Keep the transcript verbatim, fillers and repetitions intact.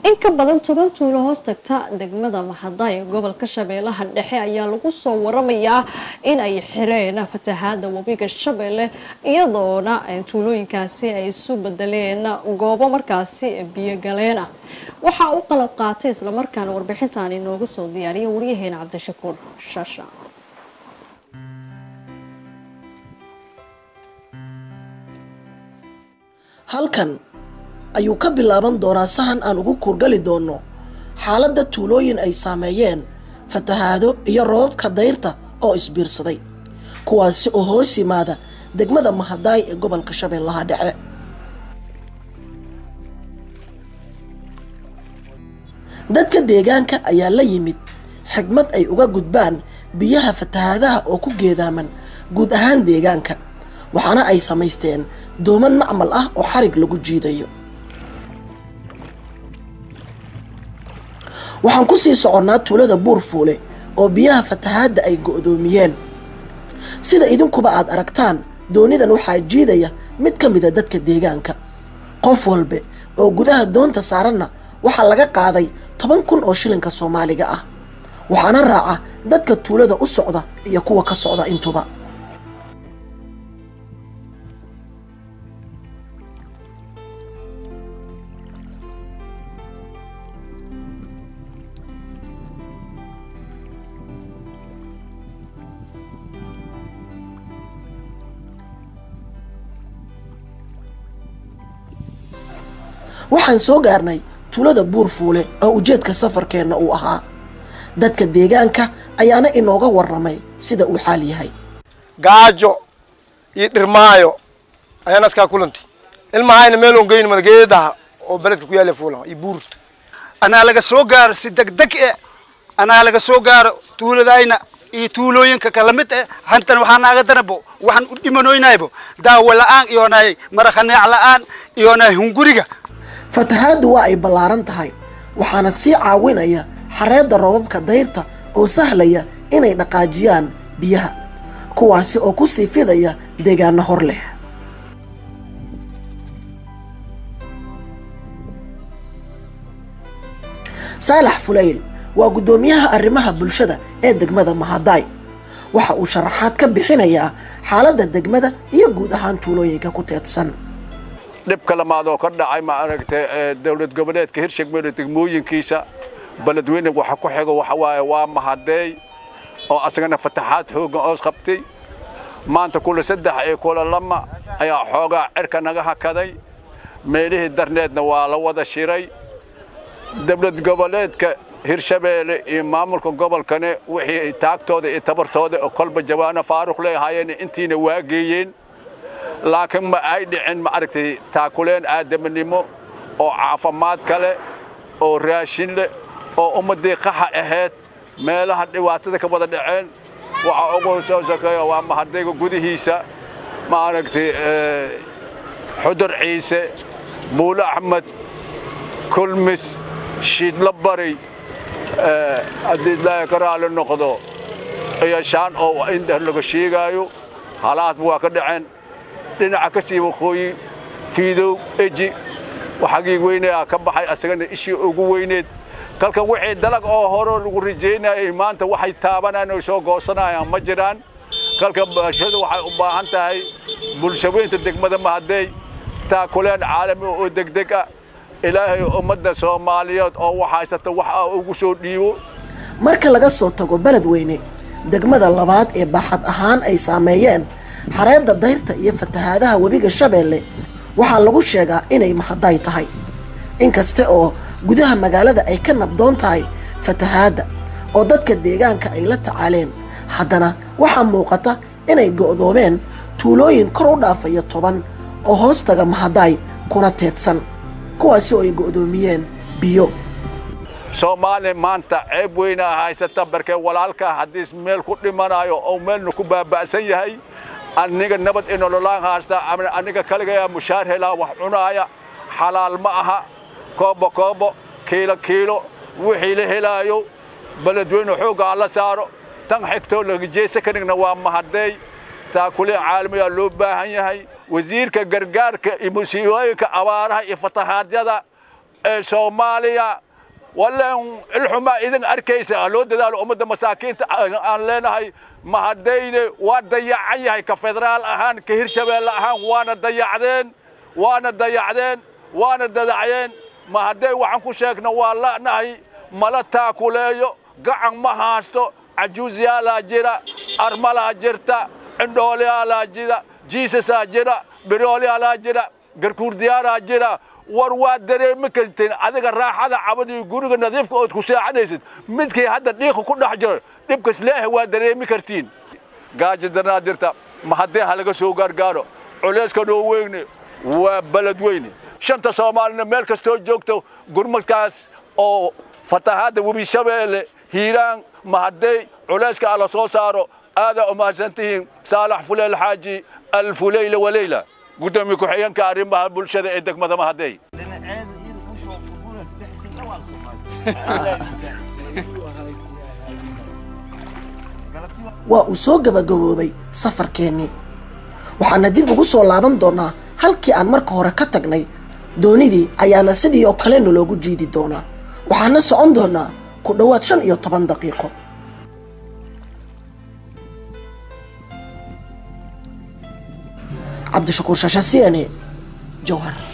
in ka badan toban tuulo hoos tagta degmada Mahadaay ee gobolka Shabeellaha Dhexe ayaa lagu soo waramayaa in ay xireen fatahaada wabiga Shabeelle iyadoona tuulooyinkaasi ay isu bedeleen goobo markaasi biyo galeen ah waxa uu qalab qaatay isla markaana warbixintan inooga soo diyaariyay wariyaheena Cabdishakuur Shaasha halkan ayuu ka bilaaban doonaa sahan aan ugu kurgali doono xaaladda tuulooyin ay saameeyeen fatahaado iyo roobabka dayrta oo isbiirsaday kuwaasi oo hoos yimaada degmada Mahadaay ee gobolka Shabeellaha Dhexe. dadka deegaanka ayaa la yimid xigmad ay uga gudbaan biyaha fatahaadaha oo ku geedaaman guud ahaan deegaanka waxaana ay samaysteen dooman macmal ah oo xarig lagu jiidayo. waxaan ku sii soconnaa tuulada Buurfuule oo biyaha fatahaada ay go'doomiyeen sida idinkuba aad aragtaan doonidan waxaa jiidaya mid ka mid ah dadka deegaanka qof walba oo gudaha doonta saaranna waxaa laga qaaday toban kun oo shilinka Soomaaliga ah waxaana raaca dadka tuulada u socda iyo kuwa ka socda intuba. waxaan soo gaarnay tuulada Buurfuule oo ujeedka safarkeena uu ahaa dadka deegaanka ayaana inooga waramay sida uu xaal yahay. gaajo iyo dhirmaayo ayaan aska kulanti ilmahayna meel oo geyn margeedaha oo baladka ku yaala fuulan iyo buurta ana laga soo gaar si degdeg ah ana laga soo gaar tuuladayna iyo tuulooyinka kala mid ah hantan waxaan naga darabo waxaan u dhimanoynaybo daawo la'aan iyo naay maraxnaac la'aan iyo naay hunguriga. fatahaadu waa ay ballaaran tahay waxaana sii caawinaya xareedda roobabka dayrta oo sahlaya inay dhaqaajiyaan biyaha kuwaasi oo ku sii fidaya deegaano hor leh. Saalax Fulayl waa gudoomiyaha arrimaha bulshada ee degmada Mahadaay waxa uu sharaxaad ka bixinayaa xaaladda degmada iyo guud ahaan tuulooyinka ku teedsan. dhibka lamaadoo ka dhacay ma aragtay dawlad goboleedka Hirshabeelle degmooyinkiisa baladweyne waxa ku xigo waxa waaye waa Mahadaay oo asagana fatahaad xoog oo qabtay maanta kula saddex ee kula lama ayaa xooga cirka naga hakaday meelihii darneedna waa la wada shiray dawlad goboleedka Hirshabeelle iyo maamulka gobolkane wixii taagtooda iyo tabartooda oo kolba jawaana faaruq leeyahayeen intiina waageeyeen laakiin ma ay dhicin ma aragtay taakuleen aadamanimo oo caafimaad kale oo raashin leh oo ummadii qaxa ahayd meelaha dhibaatada ka wada dhaceen waxa ugu soo sakeeyo waa Mahadaay gudihiisa ma aragtay Xudur Ciise Buule Axmed Kulmis Shiidla Bari hadii la karaalo noqdo iyo shaan oo in laga sheegayo halaas waa ka dhaceen dhinaca ka sii waqooyi fiidow eji waxagii weynaa ka baxay asagana ishii ugu weyneed kalkan wixii dalag oo hore lagu rijeynayay maanta waxay taabanaan oo soo goosanayaan ma jiraan kalkan bulshada waxay u baahan tahay bulshooyinka degmada Mahadaay taakuleen caalami oo degdeg ah ilaahay ummadda Soomaaliyeed oo waxaysata waxa ugu soo dhiibo. marka laga soo tago baladweyne degmada labaad ee baaxad ahaan ay saameeyeen xareedda dayrta iyo fatahaadaha wabiga Shabeelle waxaa lagu sheegaa inay Mahadaay tahay inkasta oo gudaha magaalada ay ka nabdoon tahay fatahaada oo dadka deegaanka ay la tacaaleen haddana waxaa muuqata inay go'doomeen tuulooyin kor u dhaafaya toban oo hoostaga Mahadaay kuna teedsan kuwaasi oo ay go'doomiyeen biyo. Soomaaliya maanta ceeb weyn ah haysata barkay walaalka hadii meel ku dhimanayo oo meelna ku baaba'san yahay aniga nabad in nololaan haasta aniga kaliya mushaar helaa wax cunaaya xalaal ma aha koobo koobo kiilo kiilo wixii la helaayo baladweyne xooga la saaro tan xigto laga jeesa kanigna waa Mahadaay taakule caalamiga loo baahan yahay wasiirka gargaarka iyo musiibooyinka abaaraha iyo fatahaadyada soomaaliya wallan ilxuma idin arkaysa loo dadaalo ummadda masaakiinta aan leenahay ma haddayne waa dayacan yahay ka federaal ahaan ka hirshabeelle ahaan waana dayacdeen waana dayacdeen waana dadacdeen ma hadday waxaan ku sheegna waa la'nahay mala taakuleeyo gacan ma haasto cajuuzyaalaa jira armalaa jirta indhooliyaalaa jira jiisasaa jira birooliyaalaa jira garkuurdiyaalaa jira war waa dareemi karteen adiga raaxada cabadii guriga nadiifka oo ku seexanaysid midkii hadda dhiiqa ku dhex jiro dhibkas leeyahay waa dareemi kartiin gaajo darnaa jirta ma haddii halaga soo gaargaaro culayska noo weyne waa balad weyne shanta soomaalina meel kastoo joogto gurmadkaas oo fatahaadda webi shabeelle hiiraan ma hadday culayska ala soo saaro aada umahadsantihiin saalax fuleel xaaji alfu leyla waleyla gudoomiye ku-xigeenka arrimaha bulshada ee degmada ma hadday waa uu soo gabagaboobay safarkeennii waxaana dib ugu soo laaban doonaa halkii aan marka hore ka tagnay doonidii ayaana sidii oo kalena loogu jiidi doonaa waxaana socon doonaa ku dhowaad shan iyo toban daqiiqo cabdishakuur shashasiyaane jawhar